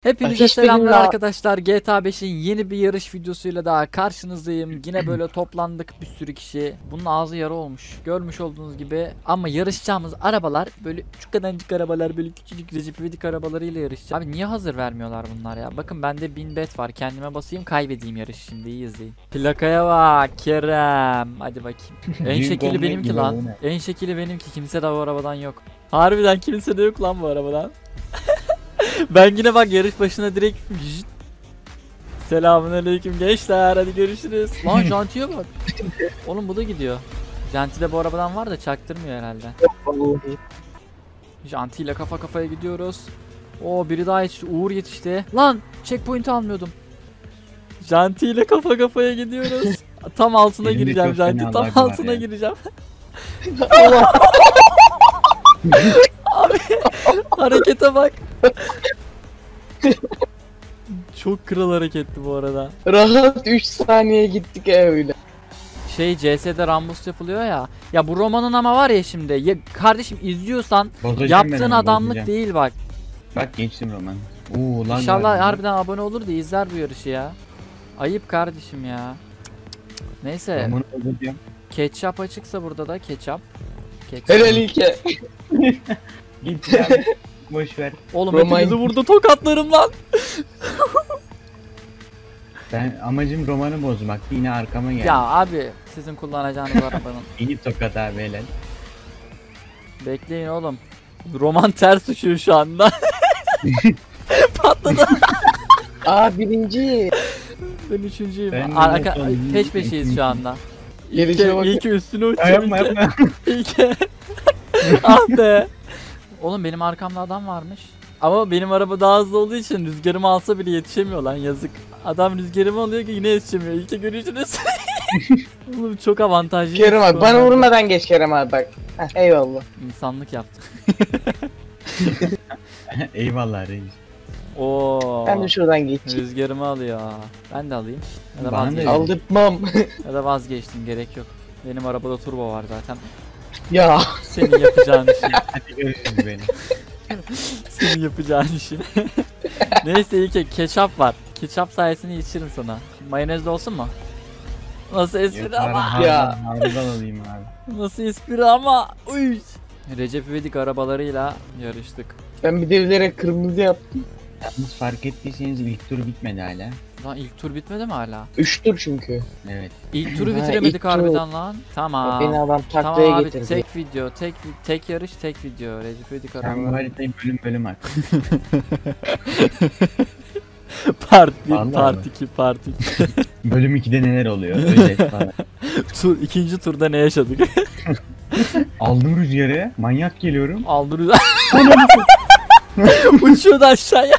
Hepinize Hiç selamlar benimle- arkadaşlar. GTA 5'in yeni bir yarış videosuyla daha karşınızdayım. Yine böyle toplandık bir sürü kişi. Bunun ağzı yara olmuş. Görmüş olduğunuz gibi. Ama yarışacağımız arabalar böyle küçük kadarcık arabalar, böyle küçücük Recep İvedik arabalarıyla yarışacağız. Abi niye hazır vermiyorlar bunlar ya? Bakın bende 1000 bet var. Kendime basayım, kaybedeyim yarışı şimdi. İyi izleyin. Plakaya bak Kerem. Hadi bakayım. En şekili benimki lan. En şekili benimki. Kimse de bu arabadan yok. Harbiden kimse de yok lan bu arabadan. Ben yine bak yarış başına direkt Selamünaleyküm gençler, hadi görüşürüz. Lan Janti'ye bak. Oğlum bu da gidiyor. Janti de bu arabadan var da çaktırmıyor herhalde. Janti ile kafa kafaya gidiyoruz. Oo, biri daha yetişti. Uğur yetişti. Lan checkpoint'i almıyordum. Janti ile kafa kafaya gidiyoruz. Tam altına Elimde gireceğim çok Janti. fena Tam lag var altına ya. gireceğim. Abi harekete bak. Çok kral hareketti bu arada. Rahat 3 saniye gittik öyle. CS'de Rambus yapılıyor ya. Ya bu romanın ama var ya şimdi. Ya kardeşim izliyorsan Bozacağım ben yaptığın onu, adamlık bozacağım. değil bak. Bak geçtim Roman. Oo lan. İnşallah harbiden abone olur da izler bu yarışı ya. Ayıp kardeşim ya. Neyse. Roman'ı bozacağım. Ketçap açıksa burada da ketçap. Helal İlke. Git ya. Boş ver. Oğlum Roman- hepinizi burada tokatlarım lan. Ben amacım Roman'ı bozmak. Yine arkama geldi. Ya abi sizin kullanacağınız arabanın. İyi tokat abi helal. Bekleyin oğlum. Roman ters uçuyor şu anda. Patladı. Aa birinci. Ben üçüncüyüm. Ben de Arka, son- peş peşeyiz şu anda. Gelişe bak. İlk üstüne Ya uçacağım. yapma yapma. İlke. Ah be. Oğlum benim arkamda adam varmış. Ama benim araba daha hızlı olduğu için rüzgarımı alsa bile yetişemiyor lan, yazık. Adam rüzgarımı alıyor ki yine yetişemiyor. İlke görüşürüz. Oğlum çok avantajlı. Kerem abi bana vurmadan geç Kerem abi bak. Heh, eyvallah. İnsanlık yaptık. Eyvallah reis. Oo. Ben de şuradan geçeyim. Rüzgarımı alıyor. Ben de alayım. Ya da Bana da vazgeçtim. al. Aldırtmam. Ya da vazgeçtim, gerek yok. Benim arabada turbo var zaten. Ya. Senin yapacağın işi. Hadi görüşürüz beni. Senin yapacağın işi. Neyse iyi, ketçap var. Ketçap sayesinde içirim sana. Mayonezli olsun mu? Nasıl espri ama? Ya. Harbiden alayım abi. Nasıl espri ama? Uy. Recep İvedik arabalarıyla yarıştık. Ben bir de bilerek kırmızı yaptım. Yalnız fark ettiyseniz ilk tur bitmedi hala. Lan ilk tur bitmedi mi hala? 3 tur çünkü. Evet. İlk turu Ha, bitiremedik ilk tur. harbiden lan. Tamam. Beni adam Tamam taklaya abi, getirdi. tek video, tek yarış, tek video. Recep İvedik Ben bu arabaları. haritayı bölüm bölüm at. Part 1, Vallahi part mi? 2, part 3. Bölüm 2'de neler oluyor? Özet falan. İkinci turda ne yaşadık? Aldım rüzgarı. Manyak geliyorum. Aldırıyor. Uçuyordu aşağıya.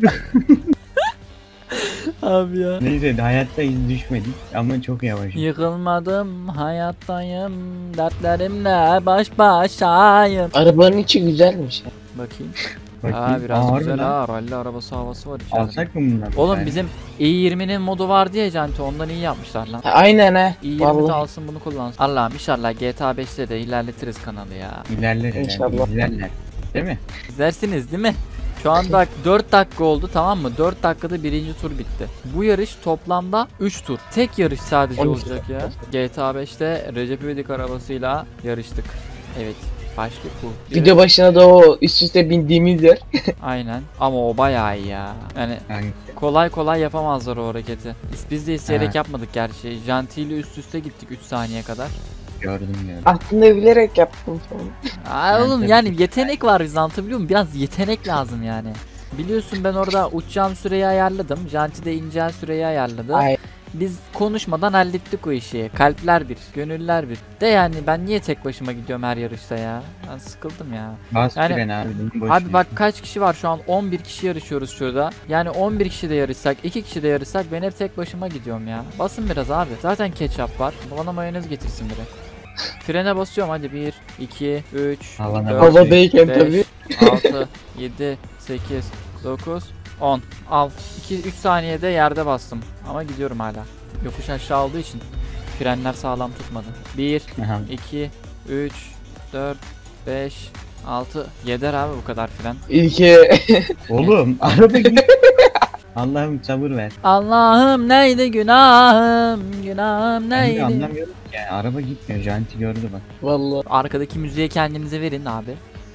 Abi ya. Neyse hayatta iz düşmedik ama çok yavaşım. Yıkılmadım, hayattayım, dertlerimle baş başayım. Arabanın içi güzelmiş. Bakayım. Bakayım. Aa, biraz Aa, güzel harbiden. ha, rally arabası havası var içeride. Alsak mı bundan? Oğlum Yani bizim i20'nin modu vardı ya Canti, ondan iyi yapmışlar lan. Ha, aynen ha. i20 de Vallahi. alsın bunu kullansın. Allah'ım inşallah GTA 5'te de ilerletiriz kanalı ya. ilerler İnşallah. ilerler. Değil mi? İzlersiniz değil mi? Şu anda 4 dakika oldu, tamam mı? 4 dakikada birinci tur bitti. Bu yarış toplamda 3 tur. Tek yarış sadece 12 olacak ya. GTA 5'te Recep İvedik arabasıyla yarıştık. Evet. Başlık bu. Video başına da o üst üste bindiğimiz yer. Aynen. Ama o bayağı iyi ya. Yani Yani kolay kolay yapamazlar o hareketi. Biz de isteyerek Ha. yapmadık gerçi. Janti ile üst üste gittik 3 saniye kadar. gördüm. Aslında bilerek yaptım sonra. Aa, Yani oğlum tabii yani ki. yetenek var, bizde anlatabiliyor muyum? Biraz yetenek lazım yani. Biliyorsun ben orada uçacağım süreyi ayarladım. Janti de ineceği süreyi ayarladı. Ay. Biz konuşmadan hallettik o işi. Kalpler bir, gönüller bir. De yani ben niye tek başıma gidiyorum her yarışta ya? Ben sıkıldım ya. Bas Yani- fren abi. Boş Abi ver. bak kaç kişi var şu an? 11 kişi yarışıyoruz şurada. Yani 11 kişi de yarışsak, 2 kişi de yarışsak ben hep tek başıma gidiyorum ya. Basın biraz abi. Zaten ketçap var. Bana mayonez getirsin biri. Frene basıyorum hadi. 1, 2, 3, Havana 4, Havadayken 5, tabii. 6, 7, 8, 9, 10. Al. 2-3 saniyede yerde bastım. Ama gidiyorum hala. Yokuş aşağı olduğu için frenler sağlam tutmadı. 1, Aha. 2, 3, 4, 5, 6 yeter abi bu kadar filan. İlke Oğlum araba git. Allah'ım sabır ver. Allah'ım neydi günahım, günahım Ben de neydi? anlamıyorum ki yani araba gitmiyor. Janti gördü bak. vallahi. Arkadaki müziğe kendinize verin abi.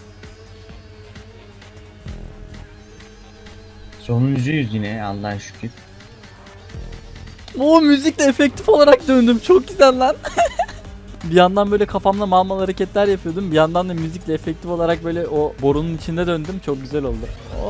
Sonuncuyuz yine Allah'a şükür. O müzikle efektif olarak döndüm. Çok güzel lan. Bir yandan böyle kafamla mal mal hareketler yapıyordum. Bir yandan da müzikle efektif olarak böyle o borunun içinde döndüm. Çok güzel oldu.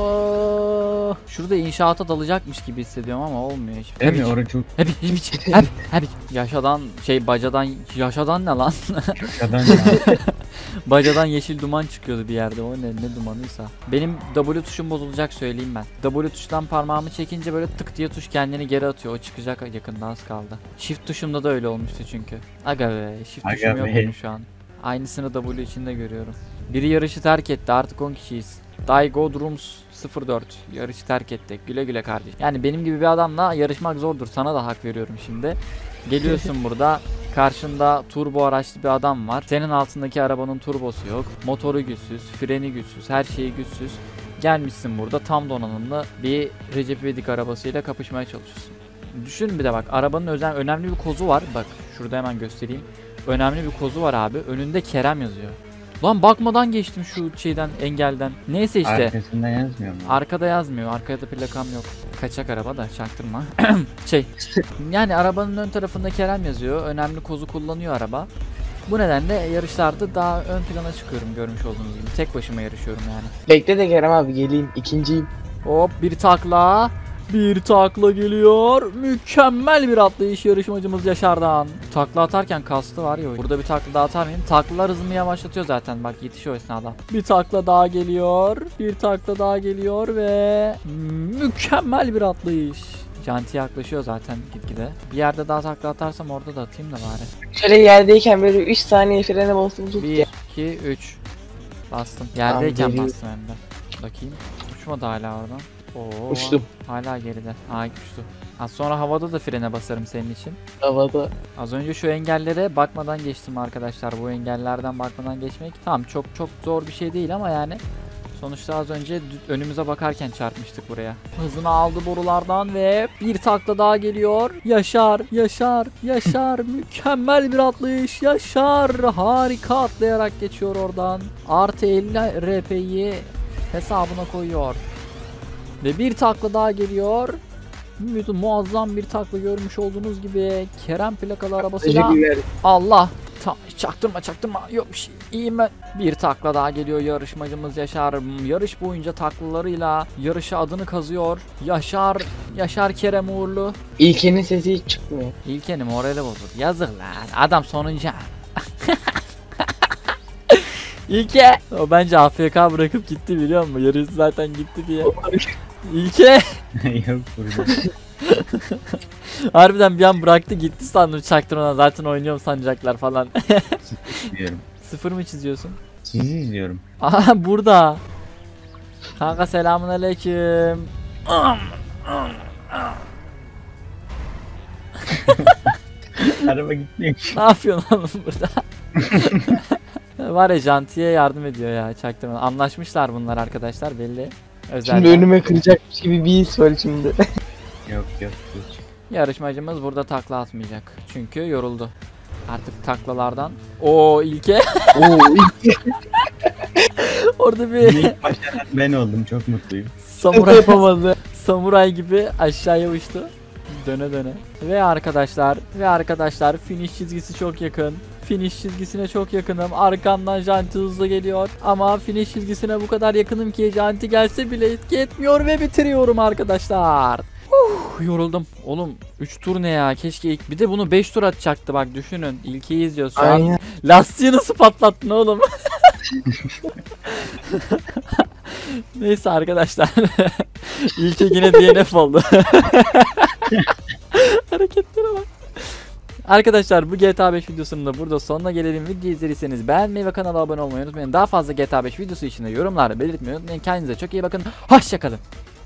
Oo. Şurada inşaata dalacakmış gibi hissediyorum ama olmuyor hiç. Değil mi? Orada çok Hep. Yaşadan bacadan yaşadan ne lan? şakadan ya. Bacadan yeşil duman çıkıyordu bir yerde. O ne dumanıysa. Benim W tuşum bozulacak söyleyeyim ben. W tuştan parmağımı çekince böyle tık diye tuş kendini geri atıyor. O çıkacak yakında az kaldı. Shift tuşumda da öyle olmuştu çünkü. Aga be. Shift Aga tuşum yok be. benim şu an. Aynısını W içinde görüyorum. Biri yarışı terk etti. Artık 10 kişiyiz. Daigo Drums 04 yarışı terk etti. Güle güle kardeş. Yani benim gibi bir adamla yarışmak zordur. Sana da hak veriyorum şimdi. Geliyorsun burada. Karşında turbo araçlı bir adam var. Senin altındaki arabanın turbosu yok. Motoru güçsüz, freni güçsüz, her şeyi güçsüz. Gelmişsin burada tam donanımlı bir Recep İvedik arabasıyla kapışmaya çalışıyorsun. Düşün bir de bak arabanın önemli bir kozu var. Bak şurada hemen göstereyim. Önemli bir kozu var abi. Önünde Kerem yazıyor. Lan bakmadan geçtim şu şeyden engelden. Neyse işte. Arkasında yazmıyor mu? Arkada yazmıyor. Arkada plakam yok. Kaçak araba da çaktırma. Yani arabanın ön tarafında Kerem yazıyor. Önemli kozu kullanıyor araba. Bu nedenle yarışlarda daha ön plana çıkıyorum görmüş olduğunuz gibi. Tek başıma yarışıyorum yani. Bekle de Kerem abi geleyim. İkinciyim. Hop bir takla. Bir takla geliyor. Mükemmel bir atlayış yarışmacımız Yaşar'dan. Takla atarken kastı var ya. Burada bir takla daha atar mıyım? Taklalar hızımı yavaşlatıyor zaten. Bak yetişiyor esnada. Bir takla daha geliyor. Bir takla daha geliyor ve mükemmel bir atlayış. Janti yaklaşıyor zaten gitgide. Bir yerde daha takla atarsam orada da atayım da bari. Şöyle yerdeyken böyle 3 saniye frene bastım tut 1, ya. 2, 3. Bastım. Yerdeyken geliyor. bastım hem de. Bakayım. Uçmadı hala oradan. Oo, Uçtum. hala geride. Uçtu. Az sonra havada da frene basarım senin için. Havada. Az önce şu engellere bakmadan geçtim arkadaşlar. Bu engellerden bakmadan geçmek. Tamam çok zor bir şey değil ama yani. Sonuçta az önce önümüze bakarken çarpmıştık buraya. Hızını aldı borulardan ve bir takla daha geliyor. Yaşar. Mükemmel bir atlayış. Yaşar harika atlayarak geçiyor oradan. Artı 50 RP'yi hesabına koyuyor. Ve bir takla daha geliyor. Muazzam bir takla görmüş olduğunuz gibi Kerem plakalı arabasıyla. Allah. Çaktırma. Yok bir şey. İyiyim ben. Bir takla daha geliyor yarışmacımız Yaşar. Yarış boyunca taklalarıyla yarışa adını kazıyor. Yaşar Kerem Uğurlu. İlkenin sesi hiç çıkmıyor. İlkenin morali bozuk. Yazık lan. Adam sonuncu. İlke. O bence AFK bırakıp gitti biliyor musun? Yarış zaten gitti diye. İlke. Yok burada. Harbiden bir an bıraktı gitti sandım çaktırmadan zaten oynuyorum sanacaklar falan. Diyorum. 0 mı çiziyorsun? Sizi izliyorum. Aha burada. Kanka selamünaleyküm. Araba gitmiyor ki. Ne yapıyorsun oğlum burada? Var ya Janti'ye yardım ediyor ya çaktırmadan. Anlaşmışlar bunlar arkadaşlar belli. Şimdi önüme kıracakmış gibi bir his var şimdi. Yok hiç. Yarışmacımız burada takla atmayacak. Çünkü yoruldu. Artık taklalardan. O ilke. Oo ilke Orada bir İlk başlayan ben oldum çok mutluyum. yapamadı. samuray gibi aşağıya uçtu. Döne. Ve arkadaşlar finish çizgisi çok yakın. Finish çizgisine çok yakınım. Arkamdan Janti hızlı geliyor. Ama finish çizgisine bu kadar yakınım ki Janti gelse bile etki etmiyor ve bitiriyorum arkadaşlar. Yoruldum. Oğlum 3 tur ne ya? Keşke ilk bir de bunu 5 tur atacaktı bak düşünün. İlkeyi izliyoruz şu an. Aynen. Lastiği nasıl patlattın oğlum? Neyse arkadaşlar. İlke yine DNF oldu. Hareketlere bak. Arkadaşlar bu GTA 5 videosunun da burada sonuna gelelim. Video izlediyseniz beğenmeyi ve kanala abone olmayı unutmayın. Daha fazla GTA 5 videosu için de yorumlarda belirtmeyi unutmayın. Kendinize çok iyi bakın. Hoşçakalın.